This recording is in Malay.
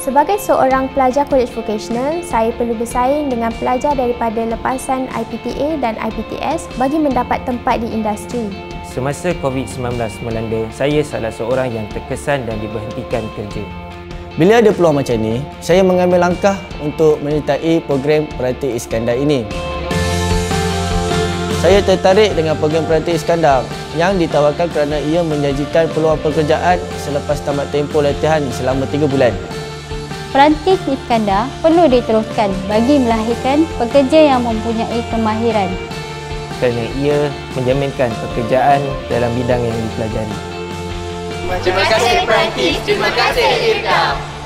Sebagai seorang pelajar College Vocational, saya perlu bersaing dengan pelajar daripada lepasan IPTA dan IPTS bagi mendapat tempat di industri. Semasa COVID-19 melanda, saya salah seorang yang terkesan dan diberhentikan kerja. Bila ada peluang macam ni, saya mengambil langkah untuk menyertai program Peranti Iskandar ini. Saya tertarik dengan program Peranti Iskandar yang ditawarkan kerana ia menjanjikan peluang pekerjaan selepas tamat tempoh latihan selama 3 bulan. Peranti Iskandar perlu diteruskan bagi melahirkan pekerja yang mempunyai kemahiran, Kerana ia menjaminkan pekerjaan dalam bidang yang dipelajari. Terima kasih Peranti, terima kasih Irka.